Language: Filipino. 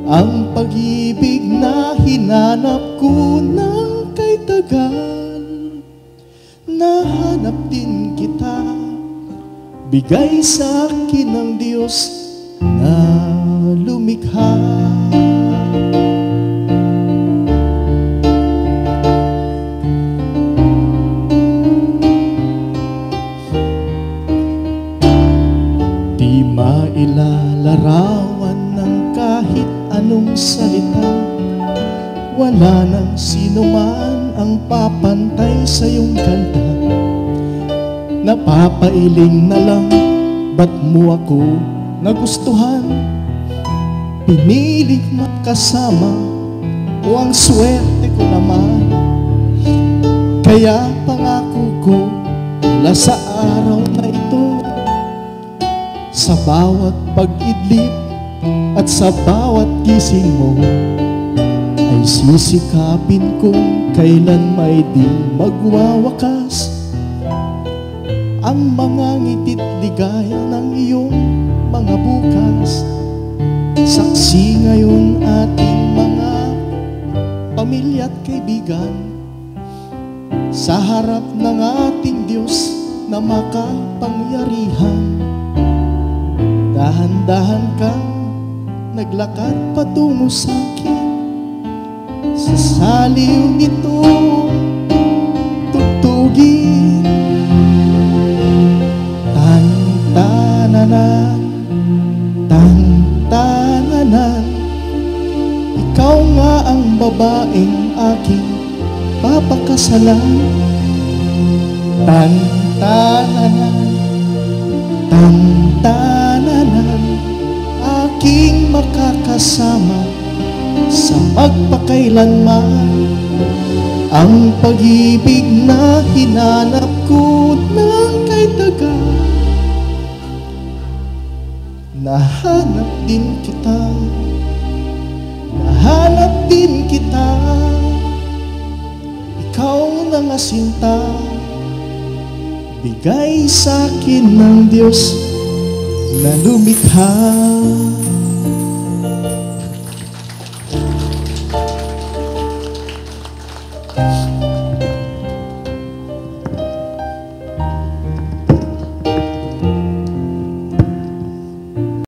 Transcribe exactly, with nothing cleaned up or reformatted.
ang pag-ibig na hinanap ko ng kay tagal. Nahanap din kita, bigay sa akin ng Diyos na lumikha. Di mailalarawan ng kahit anong salita, wala nang sino man ang papantay sa iyong kanta. Napapailing na lang, ba't mo ako nagustuhan? Piniling makasama o ang swerte ko naman. Kaya pangako ko mula sa araw na ito, sa bawat pag-idlip at sa bawat gising mo, ay sisikapin kong kailan may di magwawakas ang mga ngiti't ligaya ng iyong mga bukas. Saksi ngayon ating mga pamilya at kaibigan, sa harap ng ating Diyos na makapangyarihan. Dahan-dahan kang naglakad patungo sa akin, sa saliw nito tugtugin. Tantananan, tantananan, ikaw nga ang babaeng aking papakasalan. Tantananan, tantananan, aking makakasama sa magpakailanman. Ang pag-ibig na hinanap ko ng kay tagal, nahanap din kita, nahanap din kita. Ikaw na nga sinta, bigay sa akin ng Diyos na lumikha.